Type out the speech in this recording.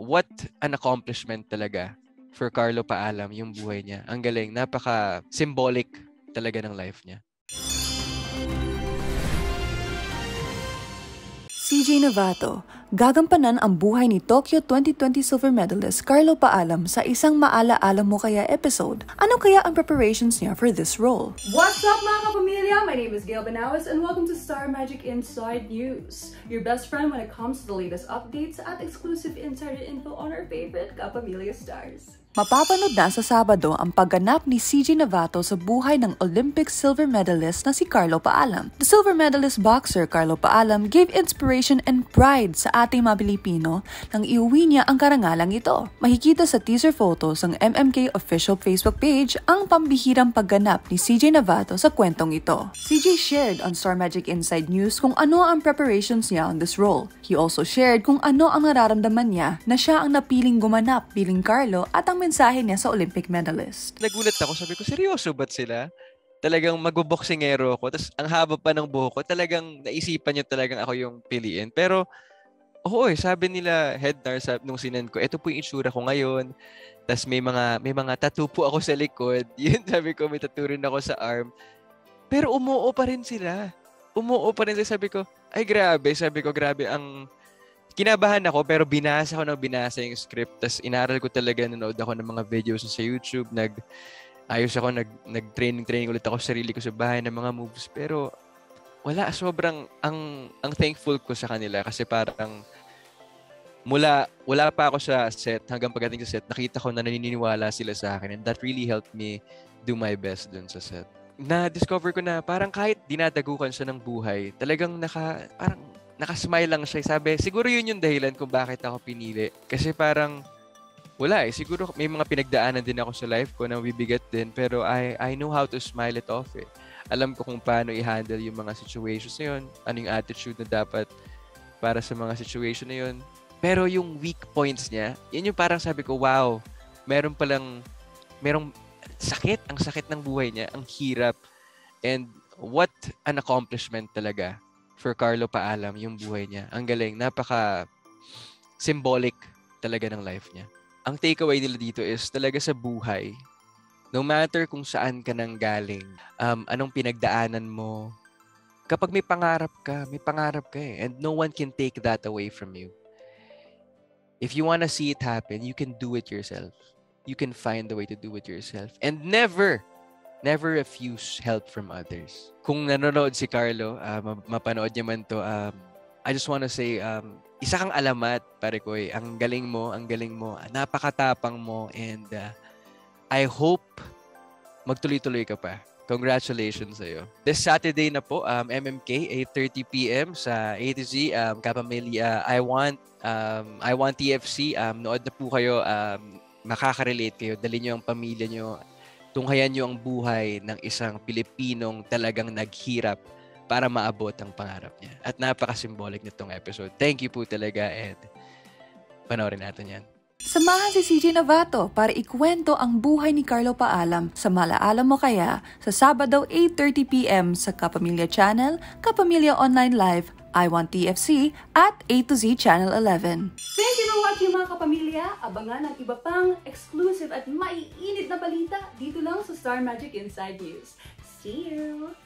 what an accomplishment talaga for Carlo Paalam yung buhay niya. Ang galing, napaka-symbolic talaga ng life niya. CJ Novato, gagampanan ang buhay ni Tokyo 2020 silver medalist Carlo Paalam sa isang Maala-ala Mo Kaya episode. Ano kaya ang preparations niya for this role? What's up mga kapamilya? My name is Gail Banawas and welcome to Star Magic Inside News. Your best friend when it comes to the latest updates at exclusive insider info on our favorite kapamilya stars. Mapapanood na sa Sabado ang pagganap ni CJ Novato sa buhay ng Olympic silver medalist na si Carlo Paalam. The silver medalist boxer Carlo Paalam gave inspiration and pride sa ating mga Pilipino nang iuwi niya ang karangalang ito. Makikita sa teaser photos ng MMK official Facebook page ang pambihirang pagganap ni CJ Novato sa kwentong ito. CJ shared on Star Magic Inside News kung ano ang preparations niya on this role. He also shared kung ano ang nararamdaman niya na siya ang napiling gumanap bilang Carlo at ang mensahe niya sa Olympic medalist. Nagulat ako, sabi ko, seryoso ba't sila? Talagang magboboksingero ako, tapos ang haba pa ng buhok ko, talagang naisipan niya talagang ako yung piliin. Pero, oo sabi nila, headnar, nung sinan ko, ito po yung itsura ko ngayon, tapos may mga tattoo po ako sa likod, yun sabi ko, may tattoo rin ako sa arm. Pero umuo pa rin sila. Sabi ko, ay grabe, grabe ang... Kinabahan ako pero binasa yung script, tas inaral ko talaga, nanood ako ng mga videos sa YouTube, nag-training ulit ako sa sarili ko sa bahay ng mga moves, pero wala, sobrang ang thankful ko sa kanila kasi parang wala pa ako sa set hanggang pagdating sa set, nakita ko na naniniwala sila sa akin and that really helped me do my best dun sa set. Na-discover ko na parang kahit dinadagukan siya ng buhay, talagang nakasmile lang siya. Sabi, siguro yun yung dahilan kung bakit ako pinili. Kasi parang, wala siguro may mga pinagdaanan din ako sa life ko na bibigat din. Pero I know how to smile it off eh. Alam ko kung paano i-handle yung mga situations na yun. Ano yung attitude na dapat para sa mga situation na yun. Pero yung weak points niya, yun yung parang sabi ko, wow, merong sakit. Ang sakit ng buhay niya. Ang hirap. And what an accomplishment talaga for Carlo Paalam yung buhay niya. Ang galing, napaka-symbolic talaga ng life niya. Ang takeaway nila dito is talaga sa buhay, no matter kung saan ka nang galing, anong pinagdaanan mo, kapag may pangarap ka eh, and no one can take that away from you. If you wanna see it happen, you can do it yourself. You can find a way to do it yourself. And never refuse help from others. Kung nanonood si Carlo, mapanood niya man to, I just wanna say, isa kang alamat, pare ko eh. Ang galing mo, napakatapang mo, and I hope magtuloy-tuloy ka pa. Congratulations sa'yo. This Saturday na po, MMK, 8:30 PM sa A to Z, kapamilya, I want TFC, nood na po kayo, makaka-relate kayo, dali nyo ang pamilya nyo, tunghayan nyo ang buhay ng isang Pilipinong talagang naghirap para maabot ang pangarap niya. At napaka-symbolic nitong episode. Thank you po talaga and panoorin natin yan. Samahan si CJ Novato para ikwento ang buhay ni Carlo Paalam sa Maala-ala Mo Kaya sa Sabado 8:30 PM sa Kapamilya Channel, Kapamilya Online Live, I Want TFC at A to Z Channel 11. Thank you for watching mga kapamilya. Abangan ang iba pang exclusive at maiinit na balita dito lang sa Star Magic Inside News. See you!